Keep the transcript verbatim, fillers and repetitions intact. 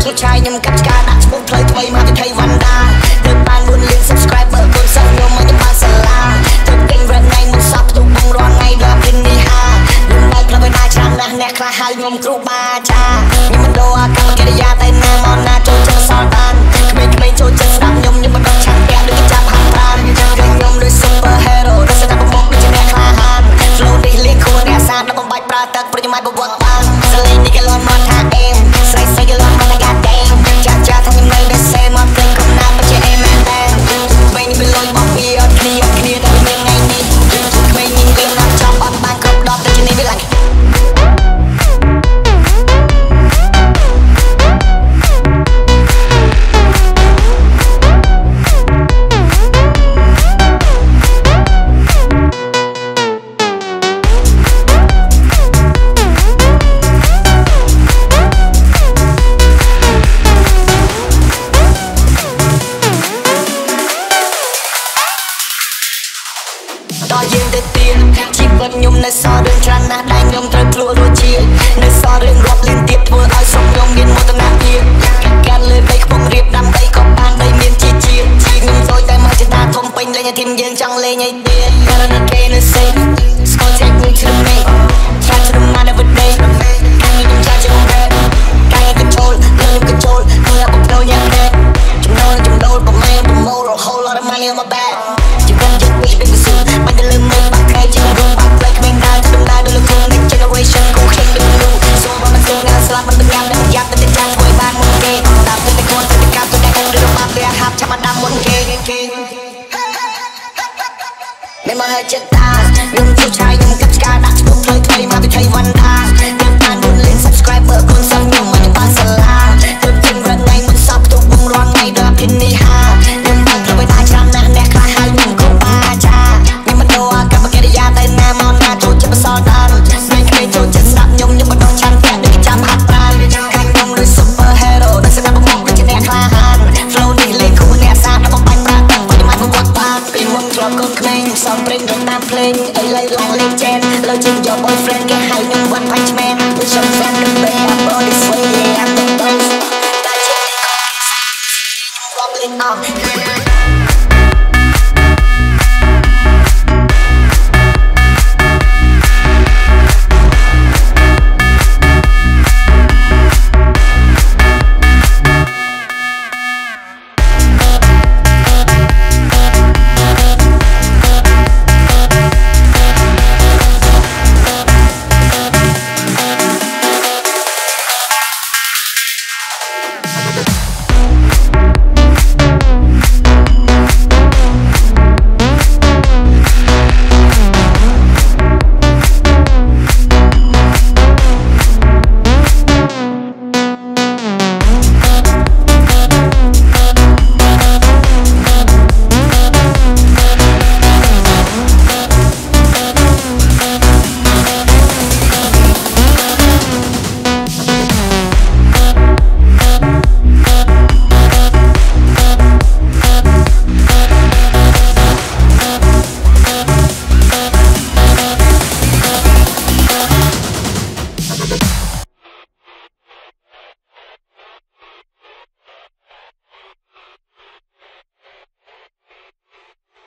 ជួឆាយខ្ញុំកាត់ឆ្កាដាក់ឈ្មោះផ្លូវថ្មីមកពីថៃវ៉ាន់ដាទើបបានbốnលាន subscriber គុណសិស្សខ្ញុំមកទៅបានសាលាទើបពេញរត់ថ្ងៃមុនសប្តាហ៍ផ្ទុំបងរាល់ថ្ងៃដល់ពេលនេះហាខ្ញុំនៅក្លឹបឯណាច្រើនណាស់អ្នកខ្លះហៅខ្ញុំគ្រូបាចាខ្ញុំមិនដូរអាកប្បកិរិយាតែណាមកណាចូលចិត្តសល់បានក្មេងៗចូលចិត្តស្ដាប់ខ្ញុំខ្ញុំមិនដឹងឆាំពាក់ដូចចាប់ហាត់ប្រាណខ្ញុំដូច super hero ដូចស្ដាប់ប្រមុខដូចជាអ្នកក្លាហាន flow នេះលេងខួរអ្នកសាដល់បំបាច់ប្រើទឹកប្រចាំឲ្យបវត្តបានសលេងនេះគេលន់មកថាអេមស្រីស្រីគេលន់មកថាកាដេមចាចាថាខ្ញុំនៅតែសេមកព្រេងកំណាត់មកជាអេមែនតែក្មេងនេះវាលុយមកវាអត់គ្នាអត់គ្នាតែមានថ្ងៃនេះក្មេងនេះវាណាត់ចំអត់បានគ្រប់ដប់តែជានេះវាឡើងដល់យើងទៅទៀតជីវិតខ្ញុំនៅសល់រឿងច្រើនណាស់ដែលខ្ញុំត្រូវភ្លក់រួចជានៅសល់រឿងរាប់លានទៀតធ្វើឲ្យសុខខ្ញុំមានមោទនភាពកាត់លើដីខ្ពង់រៀបដើម្បីក៏បានដីមានជាជាតិខ្ញុំដូចតែមកជាតាធំពេញលេងឲ្យធីមយើងចង់លេងឲ្យទៀតកាលណាគេនៅសេស្គាល់ take me to the main try to the mind of a day កាយខ្ញុំចាស់ជាងបែបកាយ control ខ្ញុំ control ខ្ញុំអត់ប្រយ័ត្នទេចំណូលចំណូលប្រមាណប្រមូល a whole lot of money on my back ជីវិតយើងវាដូចវាស៊ូមិនទៅលើមេបាក់ក្រៃជាងរួមបាក់ផ្លេចគ្មានដើរទៅដំណើរដូចលោក next generation គូខ្ញុំដូចនោះសូមមកស្ងាត់ស្លាប់មិនទាំងយ៉ាងដែលយ៉ាប់ទៅចាំធ្វើបានមុនគេតាមទៅតែគាត់ទៅកាប់ទៅតែខ្ញុំរឿងបាក់វាហាប់ចាំបានមុនគេមិនមកហើយចិត្តតាខ្ញុំជួឆាយខ្ញុំកាត់ឆ្កាដាក់ឈ្មោះផ្លូវថ្មីមកពីថៃវ៉ាន់ដាទើបបានbốnលាន subscriber គុណសិស្សខ្ញុំមកទៅបានសាលាទើបពេញរត់ថ្ងៃមុនសប្តាហ៍ផ្ទុំបងរាល់ថ្ងៃដល់ពេលនេះហាខ្ញុំបានក្លឹបឯណាច្រើនណាស់អ្នកខ្លះហៅខ្ញុំគ្រូបាចាខ្ញុំមិនដូរអាកប្បកិរិយាតែណាមកណាចូលចិត្តបសល់ដល់ស្រីក្មេងចូលចិត្តស្ដាប់ខ្ញុំខ្ញុំមិនដឹងឆាន់ពាក់ដូចចាំហាត់ប្រាណខ្ញុំដូច super hero ដូចស្ដាប់ប្រមុខដូចជាអ្នកក្លាហាន flow នេះលេងខួរអ្នកសាដល់បំបាច់ប្រាទឹកប្រចាំឲ្យបវត្តបានពីមុនធ្លាប់កូនក្មេងសំព្រិញរត់តាមភ្លេងឥឡូវឡើងលេង legend លើជាងយក boyfriend គេ